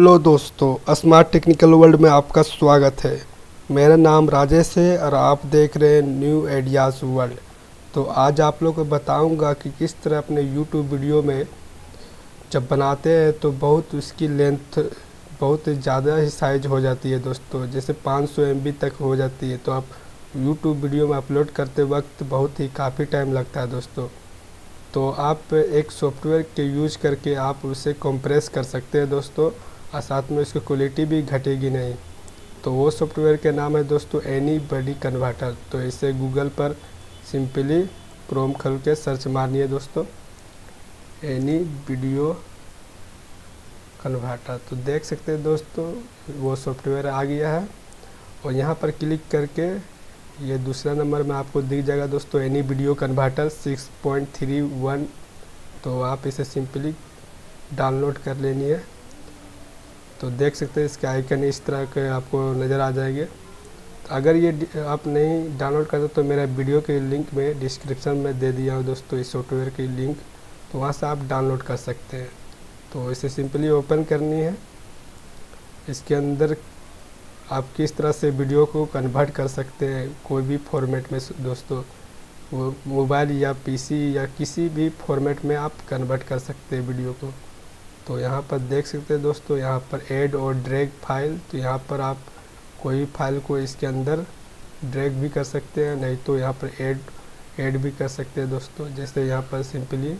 Hello दोस्तों, smart technical world में आपका स्वागत है। मेरा नाम राजेश है और आप देख रहे हैं न्यू आइडियाज़ वर्ल्ड। तो आज आप लोग को बताऊंगा कि किस तरह अपने यूट्यूब वीडियो में जब बनाते हैं तो बहुत उसकी लेंथ बहुत ज़्यादा ही साइज हो जाती है दोस्तों। जैसे 500 MB तक हो जाती है, तो आप यूट्यूब वीडियो में अपलोड करते वक्त बहुत ही काफ़ी टाइम लगता है दोस्तों। तो आप एक सॉफ्टवेयर के यूज करके आप उसे कंप्रेस कर सकते हैं दोस्तों, और साथ में उसकी क्वालिटी भी घटेगी नहीं। तो वो सॉफ्टवेयर के नाम है दोस्तों एनी बडी कन्वर्टर। तो इसे गूगल पर सिंपली क्रोम खोल के सर्च मारनी दोस्तों, एनी वीडियो कन्वर्टर। तो देख सकते हैं दोस्तों वो सॉफ्टवेयर आ गया है, और यहाँ पर क्लिक करके ये दूसरा नंबर में आपको दिख जाएगा दोस्तों, एनी वीडियो कन्वर्टर 6.31। तो आप इसे सिंपली डाउनलोड कर लेनी है। तो देख सकते हैं इसके आइकन इस तरह के आपको नज़र आ जाएंगे। तो अगर ये आप नहीं डाउनलोड करते तो मेरा वीडियो के लिंक में डिस्क्रिप्शन में दे दिया हूँ दोस्तों इस सॉफ्टवेयर की लिंक, तो वहाँ से आप डाउनलोड कर सकते हैं। तो इसे सिंपली ओपन करनी है। इसके अंदर आप किस तरह से वीडियो को कन्वर्ट कर सकते हैं कोई भी फॉर्मेट में दोस्तों, वो मोबाइल या पीसी या किसी भी फॉर्मेट में आप कन्वर्ट कर सकते हैं वीडियो को। तो यहाँ पर देख सकते हैं दोस्तों, यहाँ पर ऐड और ड्रैग फाइल। तो यहाँ पर आप कोई भी फाइल को इसके अंदर ड्रैग भी कर सकते हैं, नहीं तो यहाँ पर ऐड भी कर सकते हैं दोस्तों। जैसे यहाँ पर सिंपली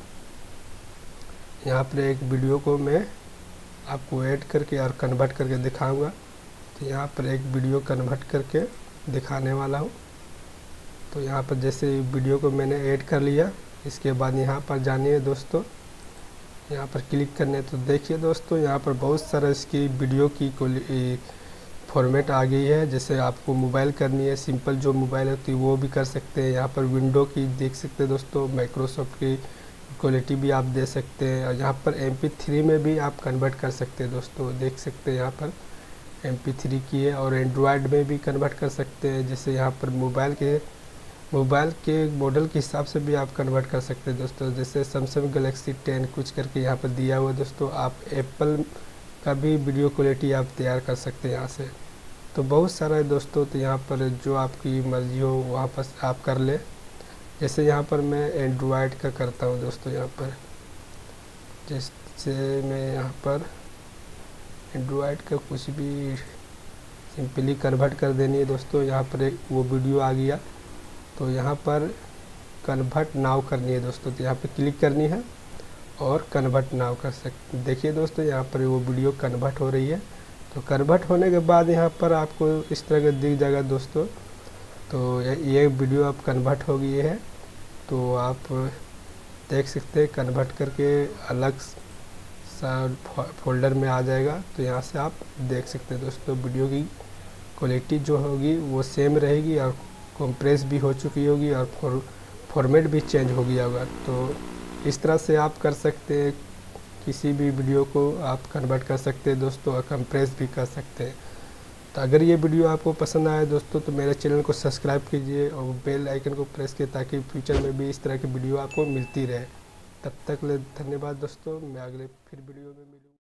यहाँ पर एक वीडियो को मैं आपको ऐड करके और कन्वर्ट करके दिखाऊंगा। तो यहाँ पर एक वीडियो कन्वर्ट करके दिखाने वाला हूँ। तो यहाँ पर जैसे वीडियो को मैंने ऐड कर लिया, इसके बाद यहाँ पर जानिए दोस्तों, यहाँ पर क्लिक करने। तो देखिए दोस्तों यहाँ पर बहुत सारा इसकी वीडियो की फॉर्मेट आ गई है। जैसे आपको मोबाइल करनी है, सिंपल जो मोबाइल होती है वो भी कर सकते हैं। यहाँ पर विंडो की देख सकते हैं दोस्तों, माइक्रोसॉफ्ट की क्वालिटी भी आप दे सकते हैं, और यहाँ पर MP3 में भी आप कन्वर्ट कर सकते हैं दोस्तों। देख सकते हैं यहाँ पर MP3 की है, और एंड्रॉयड में भी कन्वर्ट कर सकते हैं। जैसे यहाँ पर मोबाइल के मॉडल के हिसाब से भी आप कन्वर्ट कर सकते हैं दोस्तों। जैसे सैमसंग गैलेक्सी 10 कुछ करके यहाँ पर दिया हुआ है दोस्तों। आप एप्पल का भी वीडियो क्वालिटी आप तैयार कर सकते हैं यहाँ से। तो बहुत सारा है दोस्तों। तो यहाँ पर जो आपकी मर्जी हो वहाँ पर आप कर ले। जैसे यहाँ पर मैं एंड्रॉयड का करता हूँ दोस्तों। यहाँ पर जैसे मैं यहाँ पर एंड्रॉयड का कुछ भी सिंपली कन्वर्ट कर देनी है दोस्तों। यहाँ पर एक वो वीडियो आ गया, तो यहाँ पर कन्वर्ट नाउ करनी है दोस्तों। तो यहाँ पर क्लिक करनी है और कन्वर्ट नाउ कर सकते। देखिए दोस्तों यहाँ पर वो वीडियो कन्वर्ट हो रही है। तो कन्वर्ट होने के बाद यहाँ पर आपको इस तरह का दिख जाएगा दोस्तों। तो ये वीडियो अब कन्वर्ट हो गई है। तो आप देख सकते हैं कन्वर्ट करके अलग फोल्डर में आ जाएगा। तो यहाँ से आप देख सकते हैं दोस्तों वीडियो की क्वालिटी जो होगी वो सेम रहेगी, और कंप्रेस भी हो चुकी होगी, और फॉर्मेट भी चेंज हो गया होगा। तो इस तरह से आप कर सकते हैं, किसी भी वीडियो को आप कन्वर्ट कर सकते हैं दोस्तों, और कंप्रेस भी कर सकते हैं। तो अगर ये वीडियो आपको पसंद आया दोस्तों तो मेरे चैनल को सब्सक्राइब कीजिए और बेल आइकन को प्रेस कीजिए, ताकि फ्यूचर में भी इस तरह की वीडियो आपको मिलती रहे। तब तक ले धन्यवाद दोस्तों, मैं अगले फिर वीडियो में मिलूँगा।